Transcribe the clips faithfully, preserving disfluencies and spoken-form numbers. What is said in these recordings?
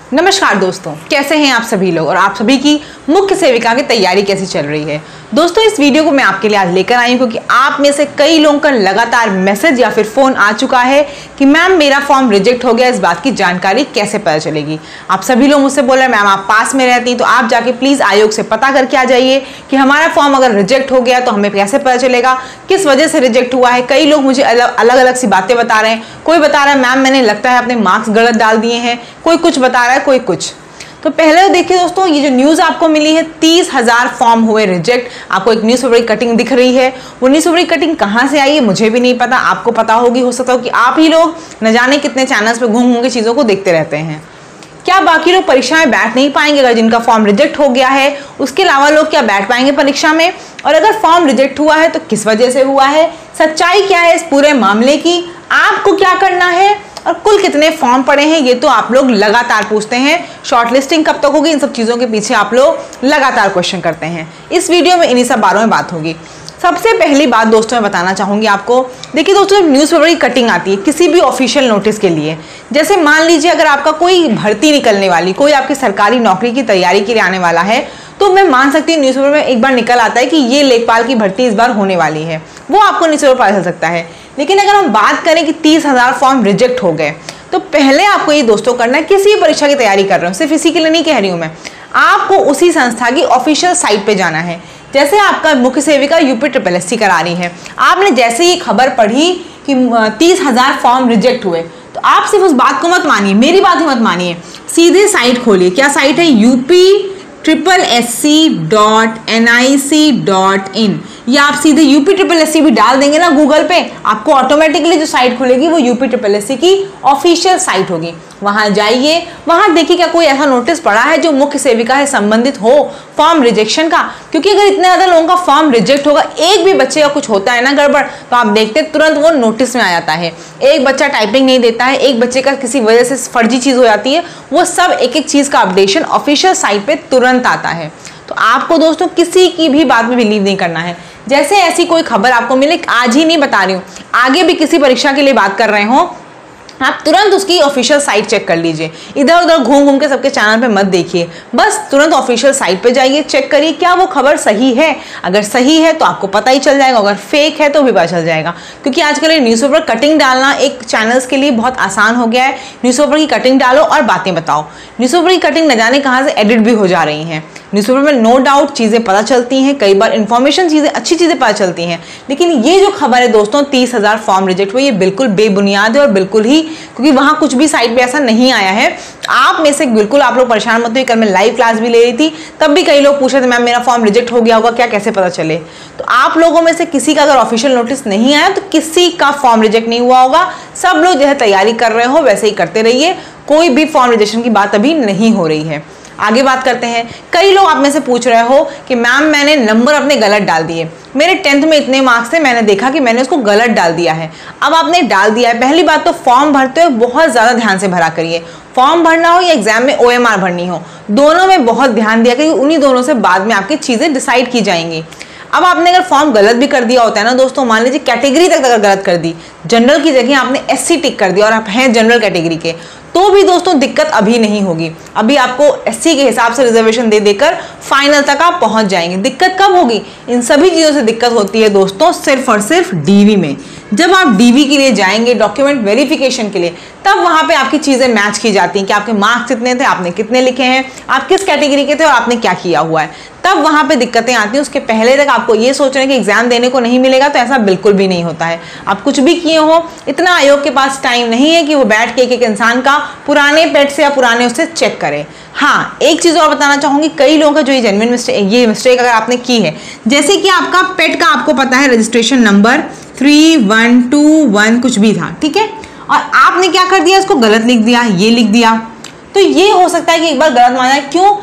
नमस्कार दोस्तों, कैसे हैं आप सभी लोग और आप सभी की मुख्य सेविका की तैयारी कैसी चल रही है। दोस्तों इस वीडियो को मैं आपके लिए आज लेकर आई हूं क्योंकि आप में से कई लोगों का लगातार मैसेज या फिर फोन आ चुका है कि मैम मेरा फॉर्म रिजेक्ट हो गया, इस बात की जानकारी कैसे पता चलेगी। आप सभी लोग मुझसे बोल रहे हैं मैम आप पास में रहती हैं तो आप जाके प्लीज आयोग से पता करके आ जाइए कि हमारा फॉर्म अगर रिजेक्ट हो गया तो हमें कैसे पता चलेगा, किस वजह से रिजेक्ट हुआ है। कई लोग मुझे अलग अलग अलग सी बातें बता रहे हैं। कोई बता रहा है मैम मैंने लगता है अपने मार्क्स गलत डाल दिए हैं, कोई कुछ बता रहा है, कोई कुछ। तो पहले देखिए दोस्तों, ये जो न्यूज़ आपको मिली है तीस हजार फॉर्म हुए रिजेक्ट। आपको एक न्यूज़पेपर की कटिंग दिख रही है, वो न्यूज़पेपर की कटिंग कहाँ से आई है मुझे भी नहीं पता, आपको पता होगी। हो सकता हो कि आप ही लोग न जाने कितने चैनल्स पे घूम घूम के चीज़ों को देखते रहते हैं। क्या बाकी लोग परीक्षा में बैठ नहीं पाएंगे अगर जिनका फॉर्म रिजेक्ट हो गया है? उसके अलावा लोग क्या बैठ पाएंगे परीक्षा में? और अगर फॉर्म रिजेक्ट हुआ है तो किस वजह से हुआ है, सच्चाई क्या है इस पूरे मामले की, आपको क्या करना है और कुल कितने फॉर्म पड़े हैं, ये तो आप लोग लगातार पूछते हैं। शॉर्ट लिस्टिंग कब तक होगी, इन सब चीज़ों के पीछे आप लोग लगातार क्वेश्चन करते हैं। इस वीडियो में इन्हीं सब बारों में बात होगी। सबसे पहली बात दोस्तों मैं बताना चाहूँगी आपको, देखिए दोस्तों न्यूज़पेपर की कटिंग आती है किसी भी ऑफिशियल नोटिस के लिए। जैसे मान लीजिए अगर आपका कोई भर्ती निकलने वाली, कोई आपकी सरकारी नौकरी की तैयारी के लिए आने वाला है, तो मैं मान सकती हूँ न्यूज़पेपर में एक बार निकल आता है कि ये लेखपाल की भर्ती इस बार होने वाली है, वो आपको न्यूज़पेपर पता चल सकता है। लेकिन अगर हम बात करें कि तीस हजार फॉर्म रिजेक्ट हो गए, तो पहले आपको ये दोस्तों करना है, किसी भी परीक्षा की तैयारी कर रहे हो, सिर्फ इसी के लिए नहीं कह रही हूँ मैं, आपको उसी संस्था की ऑफिशियल साइट पे जाना है। जैसे आपका मुख्य सेविका यूपी ट्रिपल एस सी करा रही है, आपने जैसे ही खबर पढ़ी कि तीस हजार फॉर्म रिजेक्ट हुए, तो आप सिर्फ उस बात को मत मानिए, मेरी बात ही मत मानिए, सीधे साइट खोलिए। क्या साइट है? UP triple S C dot N I C dot in. या आप सीधे यूपी ट्रिपल एस सी भी डाल देंगे ना गूगल पे, आपको ऑटोमेटिकली जो साइट खुलेगी वो यूपी ट्रिपल एस सी की ऑफिशियल साइट होगी। वहां जाइए, वहां देखिए क्या कोई ऐसा नोटिस पड़ा है जो मुख्य सेविका से संबंधित हो फॉर्म रिजेक्शन का। क्योंकि अगर इतने ज्यादा लोगों का फॉर्म रिजेक्ट होगा, एक भी बच्चे का कुछ होता है ना गड़बड़, तो आप देखते तुरंत वो नोटिस में आ जाता है। एक बच्चा टाइपिंग नहीं देता है, एक बच्चे का किसी वजह से फर्जी चीज हो जाती है, वो सब एक एक चीज का अपडेशन ऑफिशियल साइट पे तुरंत आता है। तो आपको दोस्तों किसी की भी बात में बिलीव नहीं करना है। जैसे ऐसी कोई खबर आपको मिले, आज ही नहीं बता रही हूँ, आगे भी किसी परीक्षा के लिए बात कर रहे हो, आप तुरंत उसकी ऑफिशियल साइट चेक कर लीजिए। इधर उधर घूम घूम के सबके चैनल पे मत देखिए, बस तुरंत ऑफिशियल साइट पे जाइए, चेक करिए क्या वो खबर सही है। अगर सही है तो आपको पता ही चल जाएगा, अगर फेक है तो भी पता चल जाएगा। क्योंकि आजकल ये न्यूज़पेपर कटिंग डालना एक चैनल्स के लिए बहुत आसान हो गया है। न्यूज़पेपर की कटिंग डालो और बातें बताओ। न्यूज़पेपर की कटिंग न जाने कहाँ से एडिट भी हो जा रही हैं। न्यूज़पेपर में नो डाउट चीज़ें पता चलती हैं, कई बार इन्फॉर्मेशन चीज़ें अच्छी चीज़ें पता चलती हैं, लेकिन ये जो खबर है दोस्तों तीस हजार फॉर्म रिजेक्ट हुए, ये बिल्कुल बेबुनियाद है और बिल्कुल ही, क्योंकि वहाँ कुछ भी साइट पे ऐसा नहीं आया है। आप में से बिल्कुल आप लोग परेशान मत होइए। कल मैं लाइव क्लास भी ले रही थी, तब भी कई लोग पूछ रहे थे मैम मेरा फॉर्म रिजेक्ट हो गया होगा क्या, कैसे पता चले। तो आप लोगों में से किसी का अगर ऑफिशियल नोटिस नहीं आया तो किसी का फॉर्म रिजेक्ट नहीं हुआ होगा। सब लोग जैसे तैयारी कर रहे हो वैसे ही करते रहिए, कोई भी फॉर्म रिजेक्शन की बात अभी नहीं हो रही है। आगे बात करते हैं। कई लोग आप में से पूछ रहे हो कि मैम मैंने नंबर अपने गलत डाल दिए, मेरे टेंथ में इतने मार्क्स थे, मैंने देखा कि मैंने उसको गलत डाल दिया है। अब आपने डाल दिया है, पहली बात तो फॉर्म भरते हुए बहुत ज़्यादा ध्यान से भरा करिए। फॉर्म भरना हो या एग्जाम में ओ एम आर भरनी हो, दोनों में बहुत ध्यान दिया करिए, उन्हीं दोनों से बाद में आपकी चीज़ें डिसाइड की जाएंगी। अब आपने अगर फॉर्म गलत भी कर दिया होता है ना दोस्तों, मान लीजिए कैटेगरी तक अगर गलत कर दी, जनरल की जगह आपने एस सी टिक कर दिया और आप हैं जनरल कैटेगरी के, तो भी दोस्तों दिक्कत अभी नहीं होगी। अभी आपको एससी के हिसाब से रिजर्वेशन दे देकर फाइनल तक आप पहुंच जाएंगे। दिक्कत कब होगी? इन सभी चीज़ों से दिक्कत होती है दोस्तों सिर्फ और सिर्फ डीवी में। जब आप डीवी के लिए जाएंगे डॉक्यूमेंट वेरिफिकेशन के लिए, तब वहां पे आपकी चीज़ें मैच की जाती हैं कि आपके मार्क्स कितने थे, आपने कितने लिखे हैं, आप किस कैटेगरी के थे और आपने क्या किया हुआ है, तब वहां पे दिक्कतें आती हैं। उसके पहले तक आपको ये सोच रहे हैं कि एग्जाम देने को नहीं मिलेगा, तो ऐसा बिल्कुल भी नहीं होता है। आप कुछ भी किए हो, इतना आयोग के पास टाइम नहीं है कि वो बैठ के एक एक इंसान का पुराने पेट से या पुराने उससे चेक करे। हाँ, एक चीज़ और बताना चाहूँगी, कई लोगों का जो ये जेन्युइन मिस्टेक, ये मिस्टेक अगर आपने की है, जैसे कि आपका पेट का आपको पता है registration number three one two one कुछ भी था, ठीक है, और आपने क्या कर दिया, इसको गलत लिख दिया, ये लिख दिया, तो ये हो सकता है कि एक बार गलत माना है। क्यों?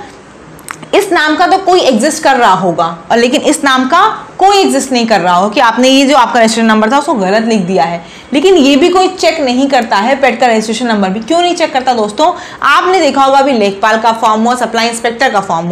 इस नाम का तो कोई एग्जिस्ट कर रहा होगा, और लेकिन इस नाम का कोई एग्जिस्ट नहीं कर रहा हो कि आपने ये जो आपका रजिस्ट्रेशन नंबर था उसको गलत लिख दिया है। लेकिन ये भी कोई चेक नहीं करता है, पेट का रजिस्ट्रेशन नंबर भी क्यों नहीं चेक करता दोस्तों? आपने देखा होगा अभी लेखपाल का फॉर्म हुआ, सप्लाई इंस्पेक्टर का फॉर्म हुआ,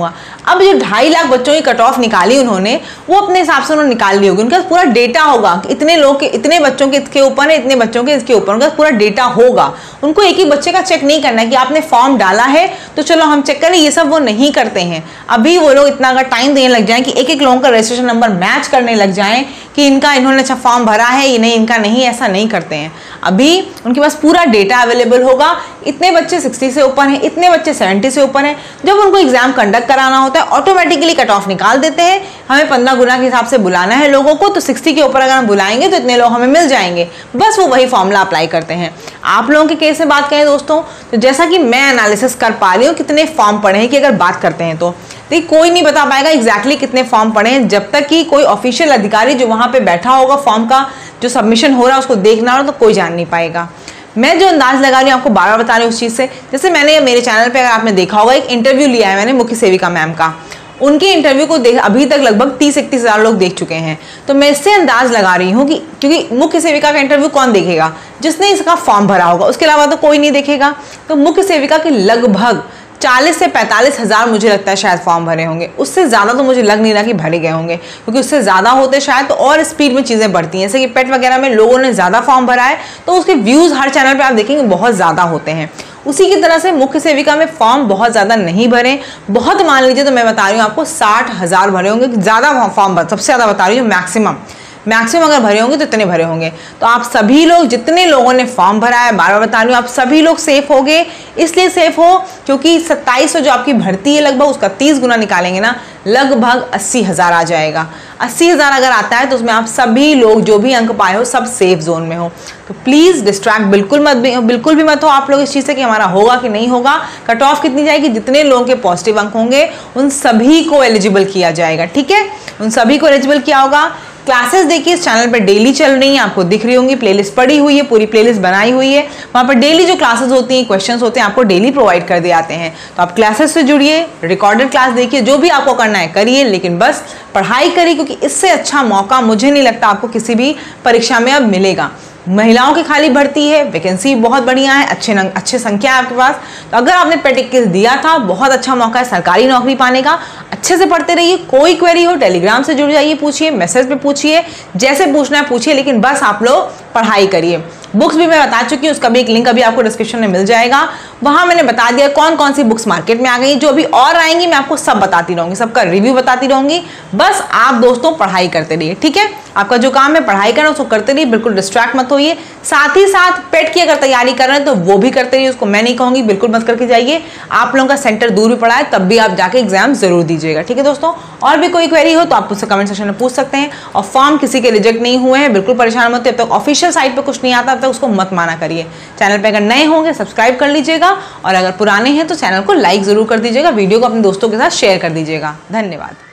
अब जो ढाई लाख बच्चों की कट ऑफ निकाली उन्होंने, वो अपने हिसाब से उन्होंने निकाल ली होगी। उनके पास पूरा डेटा होगा कि इतने लोग के, इतने बच्चों के इसके ऊपर है, इतने बच्चों के इसके ऊपर, उनका पूरा डेटा होगा। उनको एक ही बच्चे का चेक नहीं करना है कि आपने फॉर्म डाला है तो चलो हम चेक करें, ये सब वो नहीं करते हैं। अभी वो लोग इतना अगर टाइम देने लग जाएं कि एक एक लोगों का रजिस्ट्रेशन नंबर मैच करने लग जाएं कि इनका इन्होंने अच्छा फॉर्म भरा है, ये नहीं, इनका नहीं, ऐसा नहीं करते हैं। अभी उनके पास पूरा डेटा अवेलेबल होगा, इतने बच्चे साठ से ऊपर हैं, इतने बच्चे सत्तर से ऊपर हैं। जब उनको एग्जाम कंडक्ट कराना होता है ऑटोमेटिकली कट ऑफ निकाल देते हैं। हमें पंद्रह गुना के हिसाब से बुलाना है लोगों को, तो साठ के ऊपर अगर हम बुलाएंगे तो इतने लोग हमें मिल जाएंगे। बस वो वही फॉर्मूला अप्लाई करते हैं। आप लोगों के केस में बात करें दोस्तों, तो जैसा कि मैं एनालिसिस कर पा रही हूँ कितने फॉर्म पड़े हैं, कि अगर बात करते हैं तो देखिए कोई नहीं बता पाएगा एग्जैक्टली कितने फॉर्म पड़े हैं जब तक कि कोई ऑफिशियल अधिकारी जो वहां पे बैठा होगा फॉर्म का जो सबमिशन हो रहा है उसको देखना हो, तो कोई जान नहीं पाएगा। मैं जो अंदाज लगा रही हूँ आपको बार बार बता रही हूँ उस चीज़ से, जैसे मैंने मेरे चैनल पे अगर आपने देखा होगा एक इंटरव्यू लिया है मैंने मुख्य सेविका मैम का, उनके इंटरव्यू को देख अभी तक लगभग तीस इकतीस हज़ार लोग देख चुके हैं। तो मैं इससे अंदाज लगा रही हूँ कि क्योंकि मुख्य सेविका का इंटरव्यू कौन देखेगा, जिसने इसका फॉर्म भरा होगा, उसके अलावा तो कोई नहीं देखेगा। तो मुख्य सेविका के लगभग चालीस से पैंतालीस हज़ार मुझे लगता है शायद फॉर्म भरे होंगे। उससे ज़्यादा तो मुझे लग नहीं रहा कि भरे गए होंगे, क्योंकि उससे ज़्यादा होते शायद तो और स्पीड में चीज़ें बढ़ती हैं। जैसे कि पेट वगैरह में लोगों ने ज़्यादा फॉर्म भरा है तो उसके व्यूज़ हर चैनल पे आप देखेंगे बहुत ज़्यादा होते हैं। उसी की तरह से मुख्य सेविका में फॉर्म बहुत ज़्यादा नहीं भरे, बहुत मान लीजिए तो मैं बता रही हूँ आपको साठ हज़ार भरे होंगे, ज़्यादा फॉर्म भर, सबसे ज़्यादा बता रही हूँ मैक्सिमम मैक्सिमम अगर भरे होंगे तो इतने भरे होंगे। तो आप सभी लोग जितने लोगों ने फॉर्म भरा है, बार बार बता रही हूँ, आप सभी लोग सेफ होगे। इसलिए सेफ हो क्योंकि सत्ताईस सौ जो आपकी भर्ती है लगभग उसका तीस गुना निकालेंगे ना, लगभग अस्सी हज़ार आ जाएगा। अस्सी हज़ार अगर आता है तो उसमें आप सभी लोग जो भी अंक पाए हो सब सेफ जोन में हो। तो प्लीज़ डिस्ट्रैक्ट बिल्कुल मत बिल्कुल भी मत हो आप लोग इस चीज़ से कि हमारा होगा कि नहीं होगा। कट ऑफ कितनी जाएगी, जितने लोगों के पॉजिटिव अंक होंगे उन सभी को एलिजिबल किया जाएगा। ठीक है, उन सभी को एलिजिबल किया होगा। क्लासेस देखिए इस चैनल पे डेली चल रही हैं, आपको दिख रही होंगी, प्लेलिस्ट पड़ी हुई है, पूरी प्लेलिस्ट बनाई हुई है। वहाँ पर डेली जो क्लासेस होती हैं, क्वेश्चंस होते हैं, आपको डेली प्रोवाइड कर दिए जाते हैं। तो आप क्लासेस से जुड़िए, रिकॉर्डेड क्लास देखिए, जो भी आपको करना है करिए, लेकिन बस पढ़ाई करिए, क्योंकि इससे अच्छा मौका मुझे नहीं लगता आपको किसी भी परीक्षा में अब मिलेगा। महिलाओं की खाली भर्ती है, वैकेंसी बहुत बढ़िया है, अच्छे नंग, अच्छे संख्या है आपके पास। तो अगर आपने पेट इक्कीस दिया था, बहुत अच्छा मौका है सरकारी नौकरी पाने का। अच्छे से पढ़ते रहिए, कोई क्वेरी हो टेलीग्राम से जुड़ जाइए, पूछिए, मैसेज पे पूछिए, जैसे पूछना है पूछिए, लेकिन बस आप लोग पढ़ाई करिए। बुक्स भी मैं बता चुकी हूँ, उसका भी एक लिंक अभी आपको डिस्क्रिप्शन में मिल जाएगा। वहाँ मैंने बता दिया कौन कौन सी बुक्स मार्केट में आ गई, जो अभी और आएंगी मैं आपको सब बताती रहूँगी, सबका रिव्यू बताती रहूँगी। बस आप दोस्तों पढ़ाई करते रहिए। ठीक है, आपका जो काम है पढ़ाई करना उसको करते रहिए, बिल्कुल डिस्ट्रैक्ट मत होइए। साथ ही साथ पेट की अगर तैयारी कर रहे हैं तो वो भी करते रहिए, उसको मैं नहीं कहूँगी बिल्कुल मत करके जाइए। आप लोगों का सेंटर दूर भी पड़ा है तब भी आप जाके एग्जाम जरूर दीजिएगा। ठीक है दोस्तों, और भी कोई क्वेरी हो तो आप मुझसे कमेंट सेक्शन में पूछ सकते हैं। और फॉर्म किसी के रिजेक्ट नहीं हुए हैं, बिल्कुल परेशान मत, जब तक ऑफिशियल साइट पर कुछ नहीं आता तब तक उसको मत माना करिए। चैनल पे अगर नए होंगे सब्सक्राइब कर लीजिएगा, और अगर पुराने हैं तो चैनल को लाइक जरूर कर दीजिएगा, वीडियो को अपने दोस्तों के साथ शेयर कर दीजिएगा। धन्यवाद।